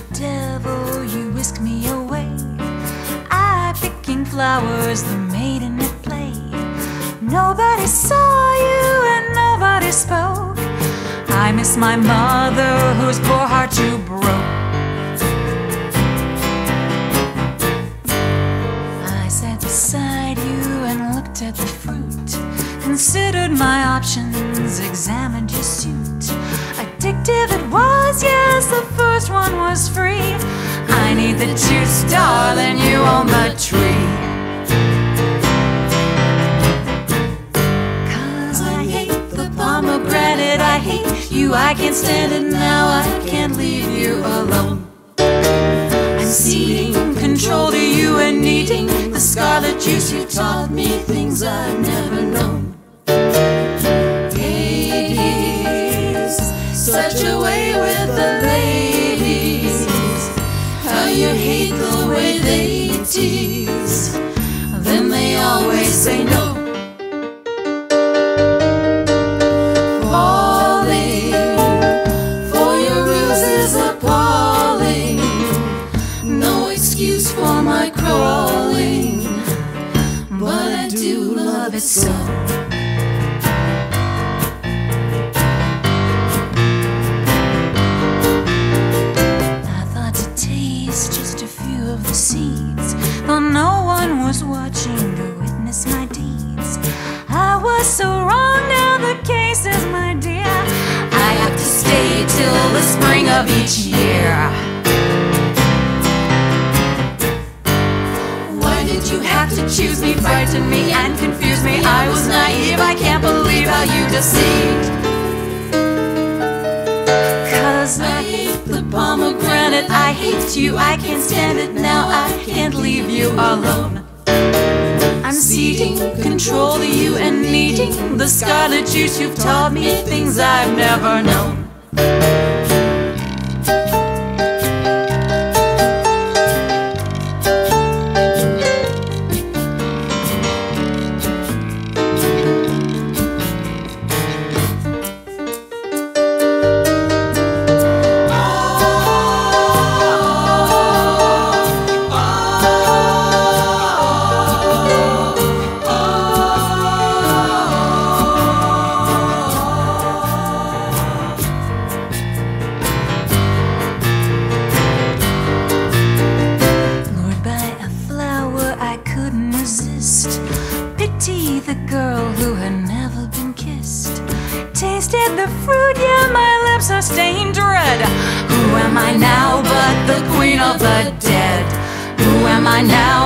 devil, you whisk me away. I picking flowers, the maiden at play. Nobody saw you and nobody spoke. I miss my mother, whose poor heart you broke. I sat beside you and looked at the fruit, considered my options, examined your suit. Addictive it was, yes, the first one was free. I need the juice, darling, you own the tree. 'Cause I hate the pomegranate, I hate you, I can't stand it now, I can't leave you alone. I'm ceding control to you and needing the scarlet juice. You taught me things I've never known. Such a way with the ladies, how you hate the way they tease, then they always say no. Falling for your ruses appalling, no excuse for my crawling, but I do love it so. Seeds, though no one was watching to witness my deeds. I was so wrong, now the case is my dear. I have to stay till the spring of each year. Why did you have to choose me, frighten me and confuse me? I was naive, I can't believe how you deceived. 'Cause I hate the pomegranate, I hate you, I can't stand it now, I can't leave you alone. I'm ceding control to you and needing the scarlet juice. You've taught me things I've never known. Pity the girl who had never been kissed. Tasted the fruit, yeah, my lips are stained red. Who am I now but the queen of the dead? Who am I now